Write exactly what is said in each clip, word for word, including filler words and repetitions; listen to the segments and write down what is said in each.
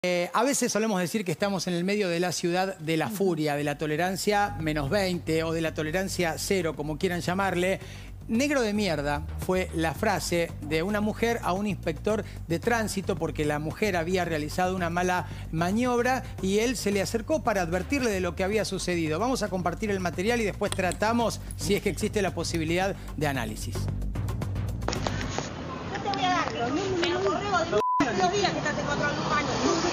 Eh, a veces solemos decir que estamos en el medio de la ciudad de la furia, de la tolerancia menos veinte o de la tolerancia cero, como quieran llamarle. Negro de mierda fue la frase de una mujer a un inspector de tránsito porque la mujer había realizado una mala maniobra y él se le acercó para advertirle de lo que había sucedido. Vamos a compartir el material y después tratamos si es que existe la posibilidad de análisis. No te voy a dar, pero correo de dos días que estás encontrando un baño.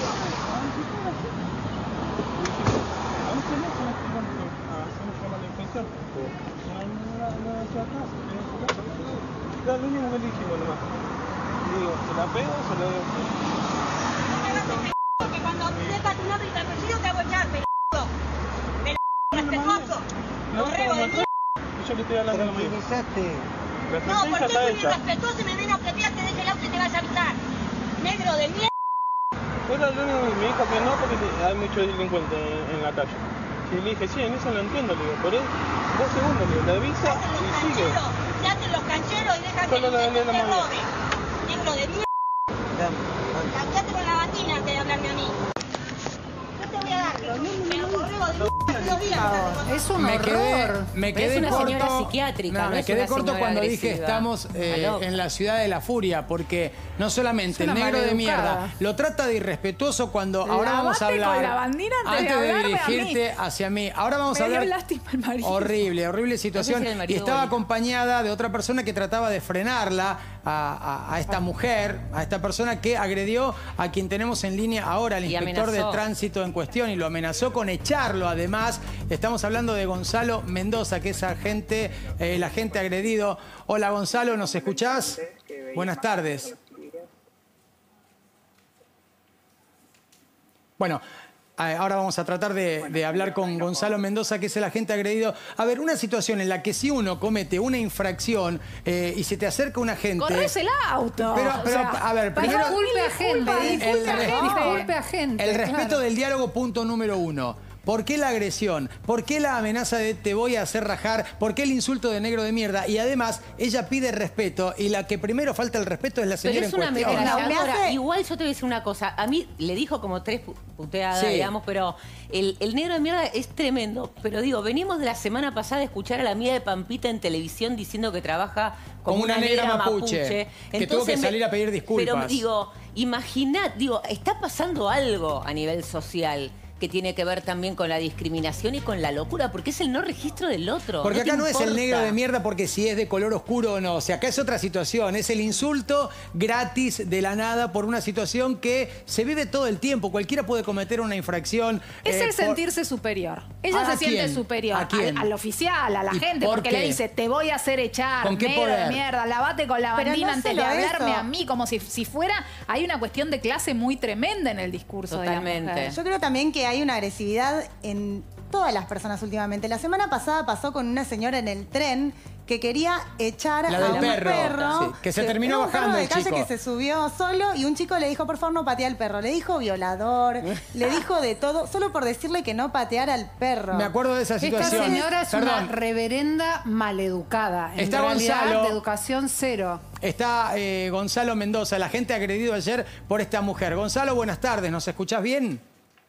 Lo mismo que dijimos nomás. Digo, ¿se la pego o se la doy? No me hagas el p***, que cuando sepa tu nombre y tu apellido te hago echar, p***. P***, respetuoso. Correo de mierda. Yo le estoy hablando lo mismo. La No, sentencia porque está es hecha. irrespetuoso y me ven a objetar, te deje el auto y te vas a avisar. Negro de mierda. Era lo único que me dijo que no porque hay muchos delincuentes en, en la calle. Y le dije, sí, en eso lo entiendo, le digo, por eso, dos segundos, le digo, le avisa y sigue. Se hacen los cancheros y dejan que Solo el la- inspector la- te la mano. robe. Negro de mierda. Cambiate con la batina antes de hablarme a mí. No te voy a dar, pero correo de dos días que estás encontrando. Es un Me horror. quedé, me Pero quedé es una corto. señora psiquiátrica, No, no me es quedé una corto señora cuando dije agresiva. estamos eh, Está loca. en la ciudad de la furia, porque no solamente Es el una negro de maleducada. mierda lo trata de irrespetuoso cuando ahora vamos a Lavate hablar con la bandina antes de antes de hablarme a mí. dirigirte hacia mí. Ahora vamos Me a dio hablar lástima el marido. horrible, horrible situación No sé si era el y marido estaba o el- acompañada de otra persona que trataba de frenarla a, a- a esta mujer, a esta persona que agredió a quien tenemos en línea ahora, al Y inspector de amenazó. tránsito en cuestión, y lo amenazó con echarlo. Además, estamos hablando de Gonzalo Mendoza, que es agente, eh, el agente agredido. Hola Gonzalo, ¿nos escuchás? Buenas tardes. Bueno, eh, ahora vamos a tratar de, de hablar con Gonzalo Mendoza, que es el agente agredido. A ver, una situación en la que si uno comete una infracción eh, y se te acerca un agente... Corres el auto. Pero, O pero, sea, a ver, primero... disculpe, agente. el Disculpe, respeto- agente. Disculpe, agente. El respeto claro. del diálogo, punto número uno. ¿Por qué la agresión? ¿Por qué la amenaza de te voy a hacer rajar? ¿Por qué el insulto de negro de mierda? Y además, ella pide respeto y la que primero falta el respeto es la Pero señora es en una cuestión. ametralladora. Me hace- Igual yo te voy a decir una cosa. A mí le dijo como tres pu- puteadas, Sí. digamos, pero el, el negro de mierda es tremendo. Pero digo, venimos de la semana pasada a escuchar a la amiga de Pampita en televisión diciendo que trabaja como, Como una negra mapuche, que tuvo que me- salir a pedir disculpas. Pero digo, imaginad, digo, está pasando algo a nivel social que tiene que ver también con la discriminación y con la locura, porque es el no registro del otro. Porque te acá no es el importa. negro de mierda porque si es de color oscuro o no. O sea, acá es otra situación. Es el insulto gratis de la nada por una situación que se vive todo el tiempo. Cualquiera puede cometer una infracción. Es eh, el por- sentirse superior. Ella ¿A se siente quién? superior ¿A quién? Al, al oficial, a la ¿Y gente, por porque qué? le dice, te voy a hacer echar, ¿Con qué negro poder? de mierda, lavate con la Pero bandina no antes de solo hablarme eso. a mí, como si, si fuera... Hay una cuestión de clase muy tremenda en el discurso de la Totalmente. mujer. Yo creo también que hay una agresividad en todas las personas últimamente. La semana pasada pasó con una señora en el tren que quería echar La a del un perro, perro. sí, que se terminó Era un perro bajando de el calle chico. que se subió solo y un chico le dijo, por favor, no patea al perro. Le dijo violador, le dijo de todo, solo por decirle que no pateara al perro. Me acuerdo de esa Esta situación. señora es Perdón. una reverenda maleducada. En Está realidad, Gonzalo. de educación cero. Está eh, Gonzalo Mendoza, el agente agredido ayer por esta mujer. Gonzalo, buenas tardes. ¿Nos escuchás bien?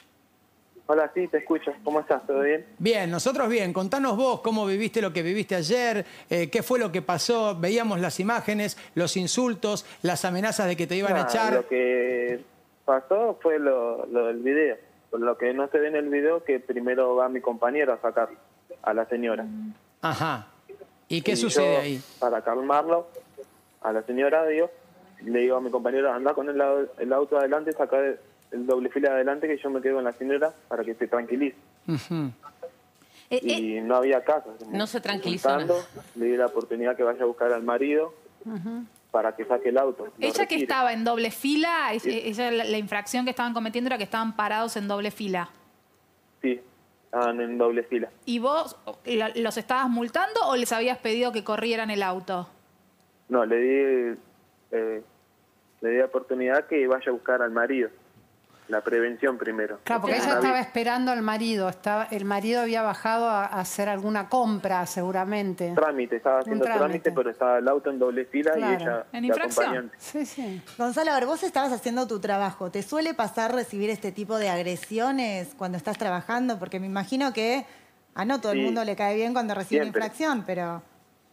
Hola, sí, te escucho. ¿Cómo estás? ¿Todo bien? Bien, nosotros bien. Contanos vos cómo viviste lo que viviste ayer, eh, qué fue lo que pasó. Veíamos las imágenes, los insultos, las amenazas de que te iban a Nada, echar. Lo que pasó fue lo, lo del video. Por lo que no se ve en el video, que primero va mi compañero a sacarlo, a la señora. Ajá. ¿Y qué Y sucede yo, ahí? Para calmarlo, a la señora, digo, le digo a mi compañero, anda con el, au- el auto adelante, saca el, el doble fila adelante, que yo me quedo con la señora para que se tranquilice. Ujú. Eh, eh, Y no había caso. No se tranquilizó Insultando, nada. le di la oportunidad que vaya a buscar al marido para que saque el auto. lo ella que retire. estaba en doble fila, es- Sí. ella, la, la infracción que estaban cometiendo era que estaban parados en doble fila. Sí, estaban en doble fila. ¿Y vos la- los estabas multando o les habías pedido que corrieran el auto? No, le di, eh, le di la oportunidad que vaya a buscar al marido. la prevención primero. Claro, porque ella Está estaba bien. esperando al marido. Estaba, el marido había bajado a, a hacer alguna compra, seguramente. Trámite, estaba haciendo trámite. trámite, pero estaba el auto en doble fila Claro. y ella En de infracción. acompañante. Sí, sí. Gonzalo, a ver, vos estabas haciendo tu trabajo. ¿Te suele pasar recibir este tipo de agresiones cuando estás trabajando? Porque me imagino que a no todo el Sí. mundo le cae bien cuando recibe una Siempre. infracción, pero...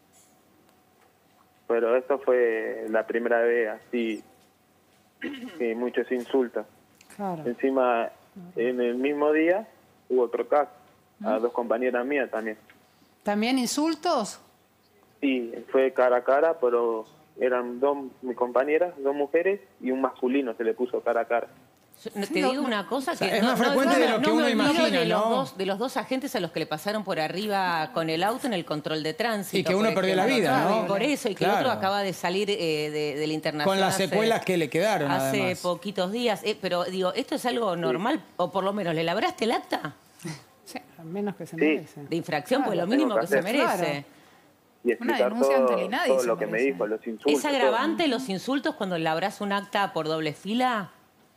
Pero eso fue la primera vez así, que muchos insultos. Claro. Encima, en el mismo día, hubo otro caso, a dos compañeras mías también. ¿También insultos? Sí, fue cara a cara, pero eran dos mis compañeras, dos mujeres, y un masculino se le puso cara a cara. Yo- no, te digo una cosa que... sea, es más frecuente de lo que me uno olvido imagina, de los, ¿no? dos, de los dos agentes a los que le pasaron por arriba con el auto en el control de tránsito. Y que uno por perdió la ejemplo. vida, Claro, ¿no? Por eso, y que el Claro. otro acaba de salir eh, de, del internacional. Con las hace- secuelas que le quedaron, Hace además. poquitos días. Eh, pero digo, ¿esto es algo normal? O por lo menos, ¿le labraste el acta Sí, al menos que se Sí. merece. de infracción? Pues lo Tengo mínimo que que se hacer. merece. Claro. Y explicar denuncia todo, ante el INADI todo se lo que me merece. dijo, los insultos. ¿Es agravante los insultos cuando labras un acta por doble fila?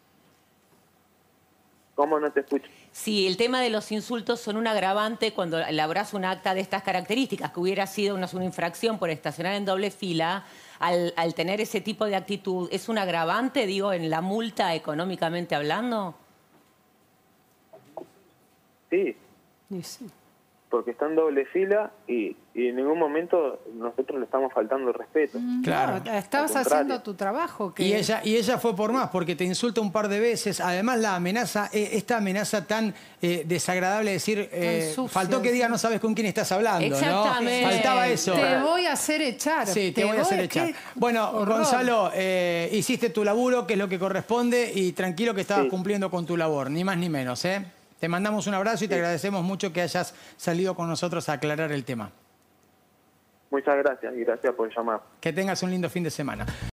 todo. ¿Cómo no te escucho? Si el tema de los insultos son un agravante cuando labras un acta de estas características, que hubiera sido una, una infracción por estacionar en doble fila, al, al tener ese tipo de actitud, ¿es un agravante, digo, en la multa económicamente hablando? Sí, Y sí. porque está en doble fila y, y en ningún momento nosotros le estamos faltando el respeto. Claro. No, estabas Al contrario. haciendo tu trabajo. Que... Y ella, y ella fue por más, porque te insulta un par de veces. Además, la amenaza, eh, esta amenaza tan eh, desagradable, decir, eh, sucia, faltó que sí. diga no sabes con quién estás hablando, Exactamente. ¿no? Faltaba eso. Te voy a hacer echar. Sí, te, voy a hacer echar. qué Bueno, horror. Gonzalo, eh, hiciste tu laburo, que es lo que corresponde, y tranquilo que estabas Sí. cumpliendo con tu labor, ni más ni menos, ¿eh? Te mandamos un abrazo y te agradecemos mucho que hayas salido con nosotros a aclarar el tema. Muchas gracias y gracias por llamar. Que tengas un lindo fin de semana.